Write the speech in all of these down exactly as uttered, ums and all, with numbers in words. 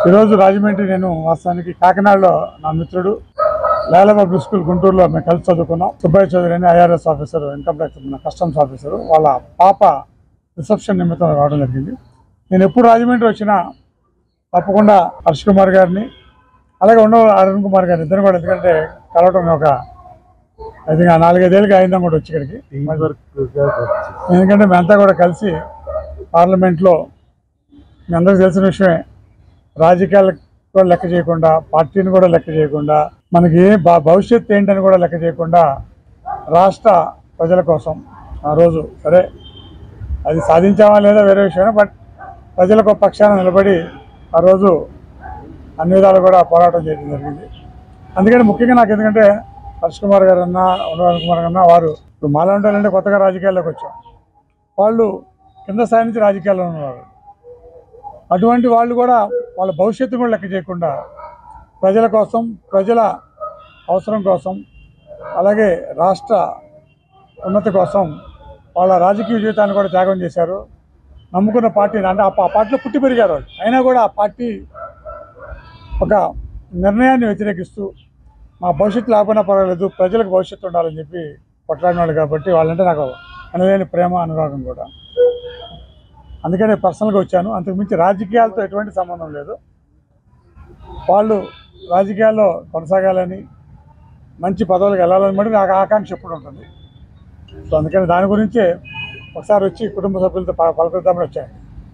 ఈరోజు రాజమండ్రి నేను వాస్తవానికి కాకినాడలో నా మిత్రుడు లేల పబ్లిక్ స్కూల్ గుంటూరులో మేము కలిసి చదువుకున్నాం. సుబ్బయ్య చౌదరి అని ఐఆర్ఎస్ ఆఫీసర్, ఇన్కమ్ ట్యాక్స్ మన కస్టమ్స్ ఆఫీసర్, వాళ్ళ పాప రిసెప్షన్ నిమిత్తం రావడం జరిగింది. నేను ఎప్పుడు రాజమండ్రి వచ్చినా తప్పకుండా హర్ష్ కుమార్ గారిని అలాగే ఉండవ అరుణ్ కుమార్ గారిని ఇద్దరు కూడా, ఎందుకంటే కలవటం ఒక అది నాలుగైదేళ్ళకి అయిందాం కూడా వచ్చి ఇక్కడికి. ఎందుకంటే మేమంతా కూడా కలిసి పార్లమెంట్లో మీ అందరికీ తెలిసిన విషయమే, రాజకీయాలకు కూడా లెక్క చేయకుండా, పార్టీని కూడా లెక్క చేయకుండా, మనకి భవిష్యత్తు ఏంటని కూడా లెక్క చేయకుండా రాష్ట్ర ప్రజల కోసం ఆ రోజు సరే అది సాధించామా లేదా వేరే విషయమే, బట్ ప్రజలకు పక్షాన నిలబడి ఆ రోజు అన్ని విధాలు కూడా పోరాటం చేయడం జరిగింది. అందుకని ముఖ్యంగా నాకు ఎందుకంటే హర్ష్ కుమార్ గారు అన్నా ఉండవన్ కుమార్ అన్నా వారు ఇప్పుడు మాలా ఉండాలంటే కొత్తగా రాజకీయాల్లోకి వచ్చాం, వాళ్ళు కింద స్థాయి నుంచి రాజకీయాల్లో ఉన్నవారు. అటువంటి వాళ్ళు కూడా వాళ్ళ భవిష్యత్తు కూడా లెక్క చేయకుండా ప్రజల కోసం, ప్రజల అవసరం కోసం, అలాగే రాష్ట్ర ఉన్నతి కోసం వాళ్ళ రాజకీయ జీవితాన్ని కూడా త్యాగం చేశారు. నమ్ముకున్న పార్టీని అంటే ఆ పార్టీలో పుట్టి పెరిగారు వాళ్ళు, అయినా కూడా ఆ పార్టీ ఒక నిర్ణయాన్ని వ్యతిరేకిస్తూ మా భవిష్యత్తు లేకపోయినా పర్వాలేదు, ప్రజలకు భవిష్యత్తు ఉండాలని చెప్పి కొట్లాడిన వాళ్ళు కాబట్టి వాళ్ళంటే నాకు అనలేని ప్రేమ, అనురాగం కూడా. అందుకనే పర్సనల్గా వచ్చాను. అంతకుమించి రాజకీయాలతో ఎటువంటి సంబంధం లేదు. వాళ్ళు రాజకీయాల్లో కొనసాగాలని, మంచి పదవులకు వెళ్ళాలని మటుకు నాకు ఆకాంక్ష ఎప్పుడు ఉంటుంది. సో అందుకని దాని గురించే ఒకసారి వచ్చి కుటుంబ సభ్యులతో పలకరిద్దామని వచ్చాను.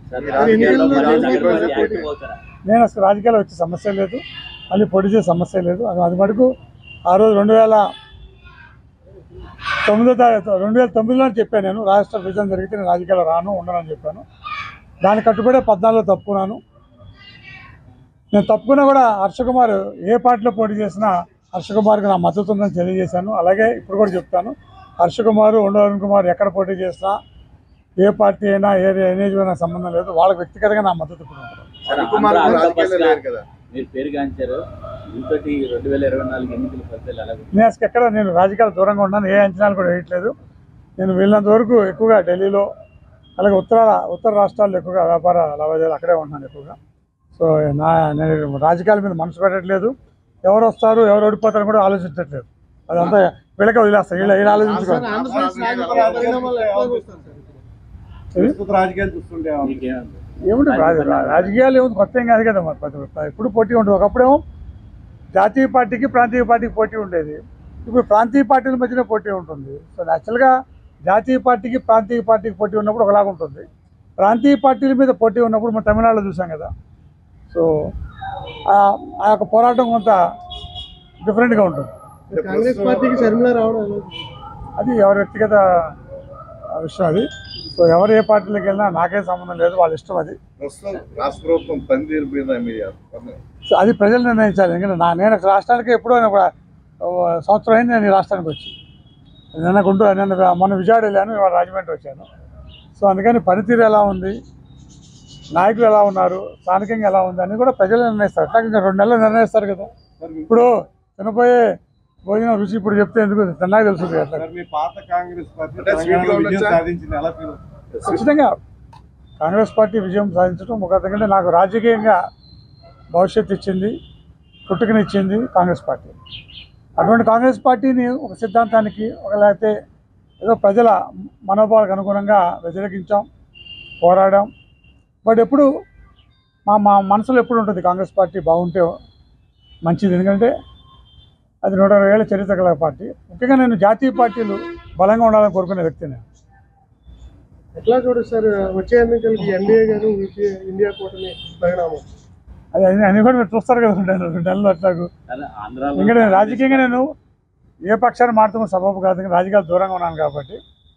నేను అసలు రాజకీయాల్లో వచ్చే సమస్య లేదు, మళ్ళీ పొడి చేసే సమస్య లేదు. అది అది మటుకు ఆ రోజు రెండు వేల తొమ్మిదో తారీఖు రెండు వేల తొమ్మిదిలో చెప్పాను, నేను రాష్ట్ర విభజన జరిగితే నేను రాజకీయాల్లో రాను ఉండనని చెప్పాను. దాన్ని కట్టుబడే పద్నాలుగులో తప్పుకున్నాను. నేను తప్పుకున్నా కూడా హర్ష కుమార్ ఏ పార్టీలో పోటీ చేసినా హర్ష కుమార్కి నా మద్దతు ఉందని తెలియజేశాను. అలాగే ఇప్పుడు కూడా చెప్తాను, హర్ష కుమార్, ఉండవన్ కుమార్ ఎక్కడ పోటీ చేసినా, ఏ పార్టీ అయినా, ఏ ఎనేజ్ అయినా సంబంధం లేదు, వాళ్ళకి వ్యక్తిగతంగా నా మద్దతు ఇప్పుడు ఉంటాను. నేను అసలు ఎక్కడ నేను రాజకీయాలు దూరంగా ఉన్నాను, ఏ అంచనాలు కూడా వేయట్లేదు. నేను వెళ్ళినంత వరకు ఎక్కువగా ఢిల్లీలో, అలాగే ఉత్తర ఉత్తర రాష్ట్రాల్లో ఎక్కువగా వ్యాపార లావాదేవీలు అక్కడే ఉంటున్నాను ఎక్కువగా. సో నా నేను రాజకీయాల మీద మనసు పెట్టట్లేదు. ఎవరు వస్తారు, ఎవరు ఓడిపోతారని కూడా ఆలోచించట్లేదు. అదంతా వీళ్ళకే వదిలేస్తారు, వీళ్ళ వీళ్ళు ఆలోచించుకోవాలి. ఏమిటి రాజకీయాలు ఏముంది, కొత్త ఏం కాదు కదా మరి. ఎప్పుడు పోటీ ఉంటుంది. ఒకప్పుడేమో జాతీయ పార్టీకి ప్రాంతీయ పార్టీకి పోటీ ఉండేది, ఇప్పుడు ప్రాంతీయ పార్టీల మధ్యనే పోటీ ఉంటుంది. సో యాక్చువల్గా జాతీయ పార్టీకి ప్రాంతీయ పార్టీకి పోటీ ఉన్నప్పుడు ఒకలాగా ఉంటుంది, ప్రాంతీయ పార్టీల మీద పోటీ ఉన్నప్పుడు మనం తమిళనాడులో చూసాం కదా. సో ఆ యొక్క పోరాటం కొంత డిఫరెంట్గా ఉంటుంది. కాంగ్రెస్ పార్టీకి షర్మిల రావడం అది ఎవరి వ్యక్తిగత విషయం అది. సో ఎవరు ఏ పార్టీలోకి వెళ్ళినా నాకేం సంబంధం లేదు, వాళ్ళ ఇష్టం అది. సో అది ప్రజలు నిర్ణయించాలి. ఎందుకంటే నా నేను రాష్ట్రానికి ఎప్పుడో సంవత్సరం అయింది నేను ఈ రాష్ట్రానికి వచ్చి. నిన్న గుంటూరు, నిన్న మొన్న విజయవాడ వెళ్ళాను, ఇవాళ రాజమండ్రి వచ్చాను. సో అందుకని పనితీరు ఎలా ఉంది, నాయకులు ఎలా ఉన్నారు, స్థానికంగా ఎలా ఉంది అని కూడా ప్రజలు నిర్ణయిస్తారు. అట్లా ఇంకా రెండు నెలలు నిర్ణయిస్తారు కదా. ఇప్పుడు తినపోయే భోజనం రుచి ఇప్పుడు చెప్తే ఎందుకు తిన్నాక తెలుస్తుంది కదా. ఖచ్చితంగా కాంగ్రెస్ పార్టీ విజయం సాధించడం ఒక ఎందుకంటే నాకు రాజకీయంగా భవిష్యత్తు ఇచ్చింది, పుట్టుకనిచ్చింది కాంగ్రెస్ పార్టీ. అటువంటి కాంగ్రెస్ పార్టీని ఒక సిద్ధాంతానికి, ఒక లేకపోతే ఏదో ప్రజల మనోభావాలకు అనుగుణంగా వ్యతిరేకించాం, పోరాడాం. బట్ ఎప్పుడు మా మా మనసులో ఎప్పుడు ఉంటుంది కాంగ్రెస్ పార్టీ బాగుంటే మంచిది, ఎందుకంటే అది నూట ఇరవై ఏళ్ళ చరిత్ర గల పార్టీ. ముఖ్యంగా నేను జాతీయ పార్టీలు బలంగా ఉండాలని కోరుకునే వ్యక్తిని. ఎట్లా చూడొస్తారు వచ్చే ఎన్నికలకి ఎన్డీఏ గారు ఇండియా కూటమి పరిణామం? అది అన్ని కూడా మీరు చూస్తారు కదా రెండు రెండు నెలలు అట్లాగు. ఇంకా నేను రాజకీయంగా నేను ఏ పక్షాన్ని మారుతున్న సబబు కాదు, రాజకీయాలు దూరంగా ఉన్నాను కాబట్టి.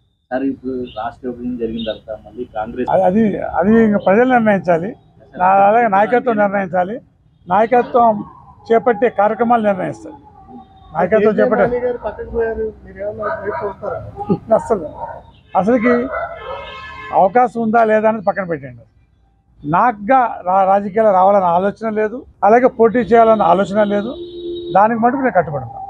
అది అది ఇంకా ప్రజలు నిర్ణయించాలి, అలాగే నాయకత్వం నిర్ణయించాలి. నాయకత్వం చేపట్టే కార్యక్రమాలు నిర్ణయిస్తారు. నాయకత్వం చేపట్టే అసలు అసలుకి అవకాశం ఉందా లేదా అనేది పక్కన పెట్టండి. నాకుగా రా రాజకీయాలు రావాలన్న ఆలోచన లేదు, అలాగే పోటీ చేయాలన్న ఆలోచన లేదు. దానికి మటుకు నేను కట్టుబడతాను.